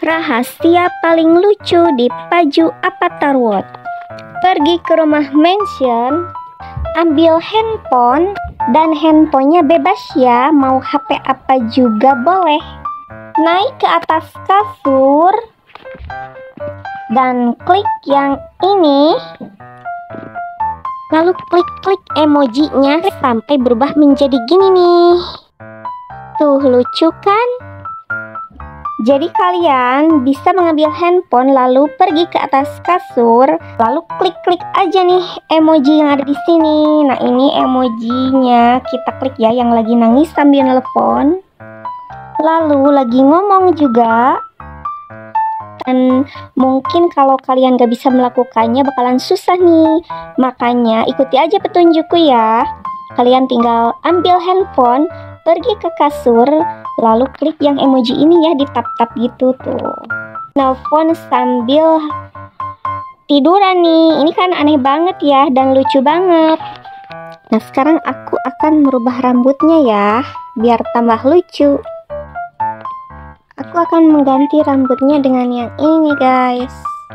Rahasia paling lucu di Paju Avatar World. Pergi ke rumah mansion, ambil handphone, dan handphonenya bebas ya, mau HP apa juga boleh. Naik ke atas kasur dan klik yang ini, lalu klik emojinya sampai berubah menjadi gini nih. Tuh, lucu kan? Jadi kalian bisa mengambil handphone lalu pergi ke atas kasur, lalu klik aja nih emoji yang ada di sini. Nah, ini emojinya, kita klik ya yang lagi nangis sambil nelpon. Lalu lagi ngomong juga. Dan mungkin kalau kalian gak bisa melakukannya bakalan susah nih. Makanya ikuti aja petunjukku ya. Kalian tinggal ambil handphone, pergi ke kasur, lalu klik yang emoji ini ya, di tap-tap gitu tuh. Nelpon sambil tiduran nih. Ini kan aneh banget ya dan lucu banget. Nah, sekarang aku akan merubah rambutnya ya, biar tambah lucu. Aku akan mengganti rambutnya dengan yang ini guys.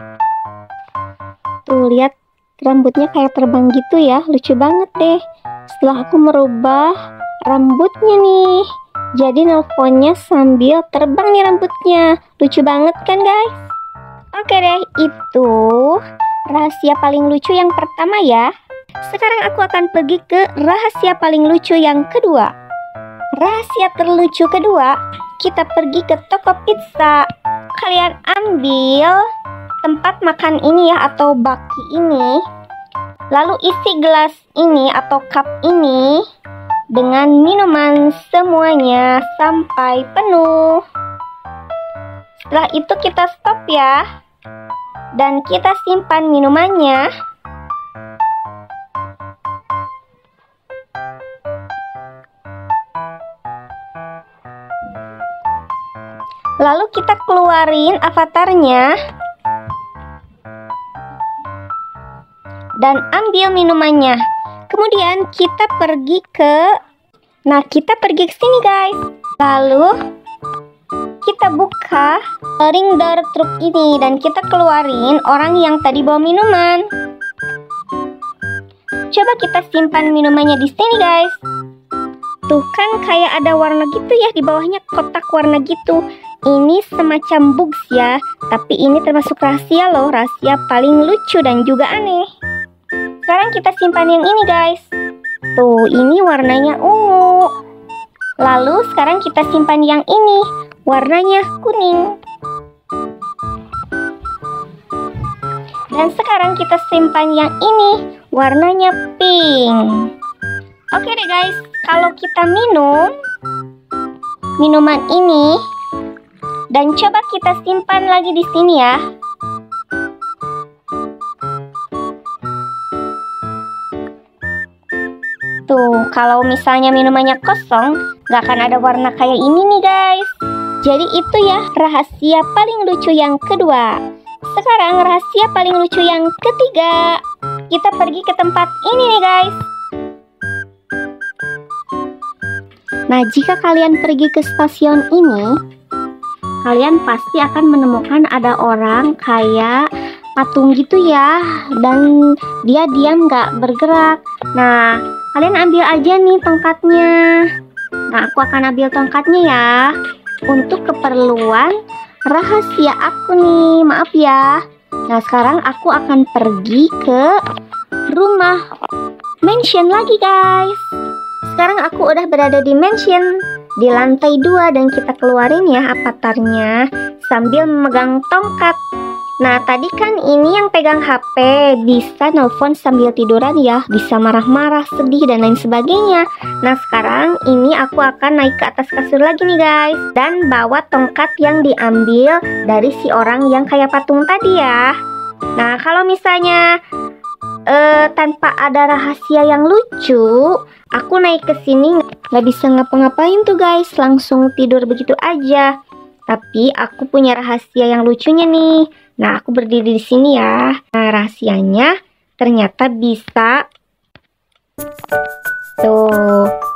Tuh, lihat rambutnya kayak terbang gitu ya, lucu banget deh. Setelah aku merubah rambutnya nih, jadi nelponnya sambil terbang nih rambutnya. Lucu banget kan guys? Oke deh, itu rahasia paling lucu yang pertama ya. Sekarang aku akan pergi ke rahasia paling lucu yang kedua. Rahasia terlucu kedua, kita pergi ke toko pizza. Kalian ambil tempat makan ini ya, atau baki ini, lalu isi gelas ini atau cup ini dengan minuman semuanya sampai penuh. Setelah itu kita stop ya, dan kita simpan minumannya. Lalu kita keluarin avatarnya dan ambil minumannya. Kemudian kita pergi ke sini guys. Lalu kita buka ring door truk ini dan kita keluarin orang yang tadi bawa minuman. Coba kita simpan minumannya di sini guys. Tuh kan kayak ada warna gitu ya, di bawahnya kotak warna gitu. Ini semacam bugs ya, tapi ini termasuk rahasia loh, rahasia paling lucu dan juga aneh. Sekarang kita simpan yang ini guys. Tuh, ini warnanya ungu. Lalu sekarang kita simpan yang ini, warnanya kuning. Dan sekarang kita simpan yang ini, warnanya pink. Oke deh guys, kalau kita minum minuman ini dan coba kita simpan lagi di sini ya. Tuh, kalau misalnya minumannya kosong, gak akan ada warna kayak ini nih guys. Jadi itu ya rahasia paling lucu yang kedua. Sekarang rahasia paling lucu yang ketiga. Kita pergi ke tempat ini nih guys. Nah, jika kalian pergi ke stasiun ini, kalian pasti akan menemukan ada orang kayak patung gitu ya, dan dia diam gak bergerak. Nah, kalian ambil aja nih tongkatnya. Nah, aku akan ambil tongkatnya ya, untuk keperluan rahasia aku nih, maaf ya. Nah, sekarang aku akan pergi ke rumah mansion lagi guys. Sekarang aku udah berada di mansion, di lantai 2, dan kita keluarin ya avatarnya sambil memegang tongkat. Nah, tadi kan ini yang pegang HP bisa nelpon sambil tiduran ya, bisa marah-marah, sedih, dan lain sebagainya. Nah, sekarang ini aku akan naik ke atas kasur lagi nih guys, dan bawa tongkat yang diambil dari si orang yang kayak patung tadi ya. Nah, kalau misalnya tanpa ada rahasia yang lucu, aku naik ke sini nggak bisa ngapa-ngapain tuh guys, langsung tidur begitu aja. Tapi aku punya rahasia yang lucunya nih. Nah, aku berdiri di sini ya. Nah, rahasianya ternyata bisa tuh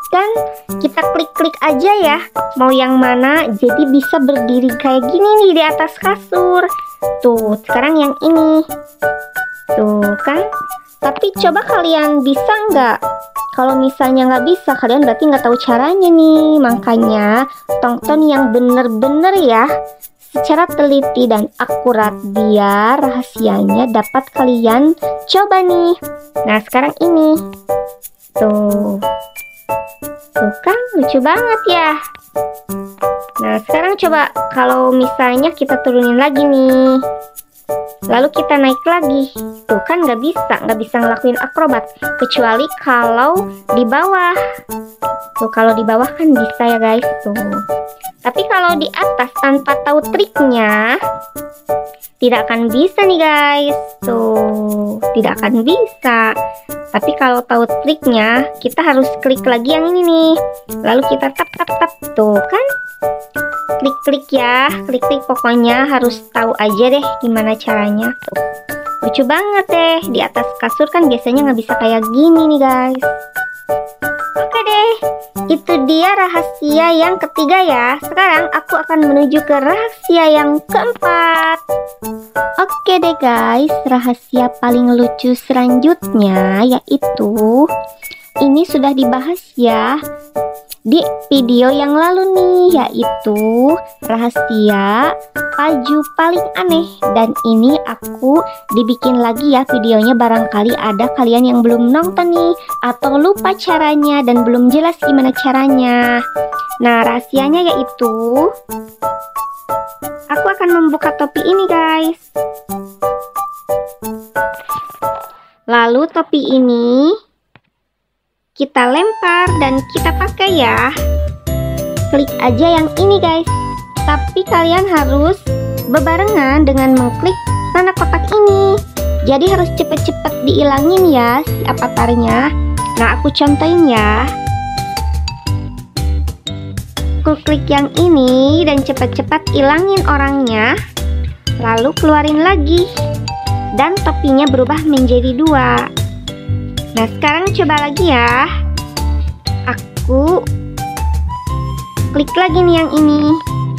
Dan kita klik-klik aja ya, mau yang mana. Jadi bisa berdiri kayak gini nih di atas kasur. Tuh, sekarang yang ini. Tuh kan. Tapi coba kalian bisa nggak? Kalau misalnya nggak bisa, kalian berarti nggak tahu caranya nih. Makanya tonton yang bener-bener ya, secara teliti dan akurat, biar rahasianya dapat kalian coba nih. Nah, sekarang ini. Tuh. Tuh kan, lucu banget ya. Nah, sekarang coba kalau misalnya kita turunin lagi nih. Lalu kita naik lagi. Tuh kan nggak bisa ngelakuin akrobat. Kecuali kalau di bawah. Tuh, kalau di bawah kan bisa ya guys. Tuh. Tapi kalau di atas tanpa tahu triknya, tidak akan bisa nih guys. Tuh, tidak akan bisa. Tapi kalau tahu triknya, kita harus klik lagi yang ini nih. Lalu kita tap. Tuh kan. Klik-klik ya. Klik-klik, pokoknya harus tahu aja deh gimana caranya. Tuh. Lucu banget deh. Di atas kasur kan biasanya nggak bisa kayak gini nih guys. Oke deh. Itu dia rahasia yang ketiga ya. Sekarang aku akan menuju ke rahasia yang keempat. Oke deh guys, rahasia paling lucu selanjutnya yaitu ini sudah dibahas ya di video yang lalu nih, yaitu rahasia baju paling aneh. Dan ini aku dibikin lagi ya videonya, barangkali ada kalian yang belum nonton nih atau lupa caranya dan belum jelas gimana caranya. Nah, rahasianya yaitu aku akan membuka topi ini guys. Lalu topi ini kita lempar dan kita pakai ya. Klik aja yang ini guys. Tapi kalian harus bebarengan dengan mengklik tanda kotak ini. Jadi harus cepet-cepet diilangin ya si avatarnya. Nah, aku contohin ya. Aku klik yang ini dan cepet-cepet ilangin orangnya. Lalu keluarin lagi. Dan topinya berubah menjadi 2. Nah, sekarang coba lagi ya. Aku klik lagi nih yang ini.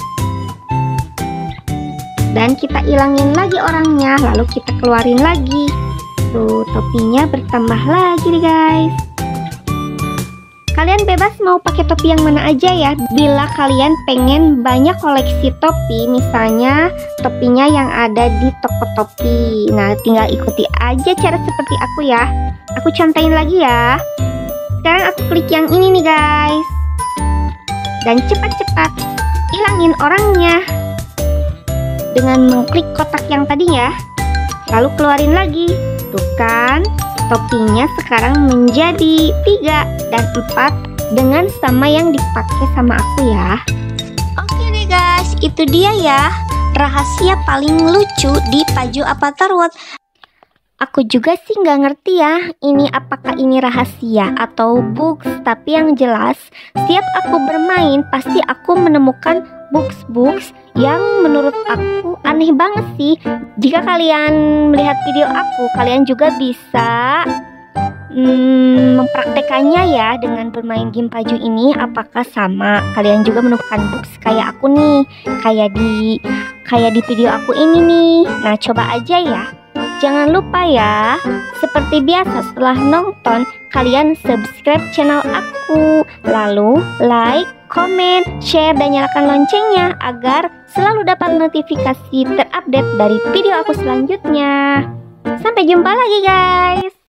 Dan kita ilangin lagi orangnya. Lalu kita keluarin lagi. Tuh, topinya bertambah lagi nih guys. Kalian bebas mau pakai topi yang mana aja ya. Bila kalian pengen banyak koleksi topi, misalnya topinya yang ada di toko topi. Nah, tinggal ikuti aja cara seperti aku ya. Aku contohin lagi ya. Sekarang aku klik yang ini nih guys. Dan cepat-cepat ilangin orangnya dengan mengklik kotak yang tadi ya. Lalu keluarin lagi. Tuh kan, topinya sekarang menjadi 3 dan 4 dengan sama yang dipakai sama aku ya. Oke deh guys, itu dia ya rahasia paling lucu di baju Avatar World. Aku juga sih nggak ngerti ya, ini apakah ini rahasia atau bugs. Tapi yang jelas, setiap aku bermain pasti aku menemukan bugs-bugs yang menurut aku aneh banget sih. Jika kalian melihat video aku, kalian juga bisa mempraktekannya ya dengan bermain game baju ini. Apakah sama kalian juga menemukan bugs kayak aku nih, kayak di video aku ini nih. Nah, coba aja ya. Jangan lupa ya, seperti biasa setelah nonton, kalian subscribe channel aku. Lalu like, komen, share, dan nyalakan loncengnya agar selalu dapat notifikasi terupdate dari video aku selanjutnya. Sampai jumpa lagi guys.